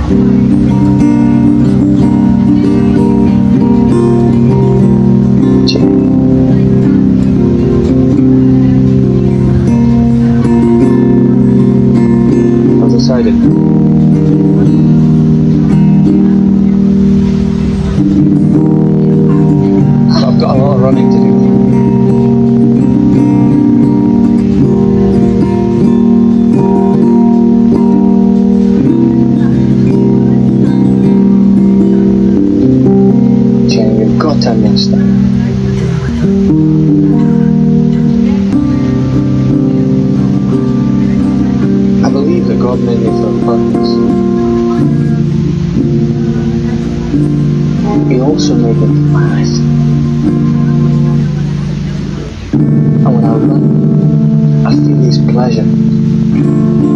I've decided. I've got a lot of running to do. Jane, you've got to understand. I believe that God made me for a purpose. He also made me to last. And when I run, I feel his pleasure.